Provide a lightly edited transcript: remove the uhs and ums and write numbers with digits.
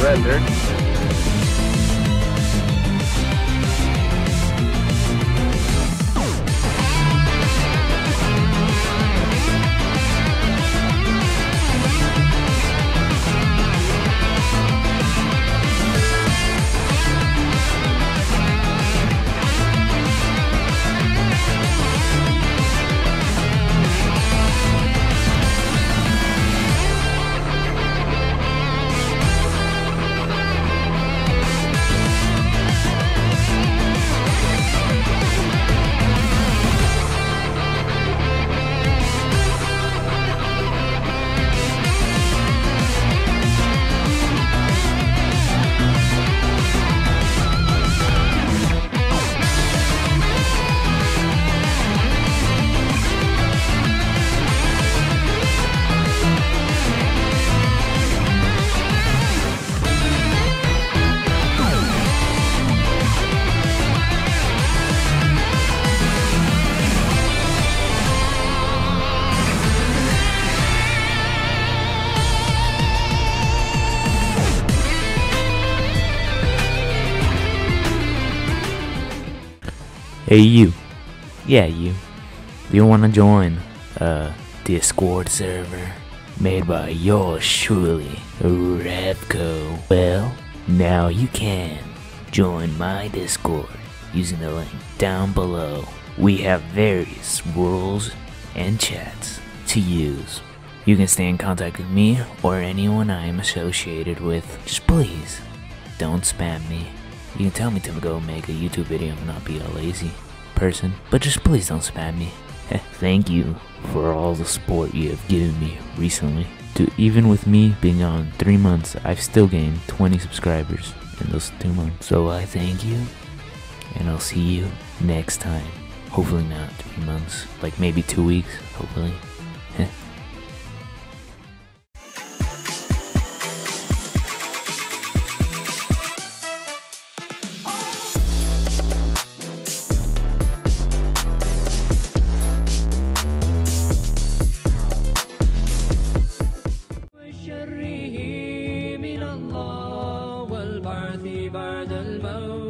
weather. Hey you, yeah you wanna join a Discord server made by yours truly, Revco? Well, now you can join my Discord using the link down below. We have various rules and chats to use. You can stay in contact with me or anyone I am associated with. Just please, don't spam me. You can tell me to go make a YouTube video and not be a lazy person, but just please don't spam me. Thank you for all the support you have given me recently. Even with me being on 3 months, I've still gained 20 subscribers in those 2 months. So I thank you, and I'll see you next time. Hopefully not 3 months, like maybe 2 weeks, hopefully. شره من الله والبعث بعد الموت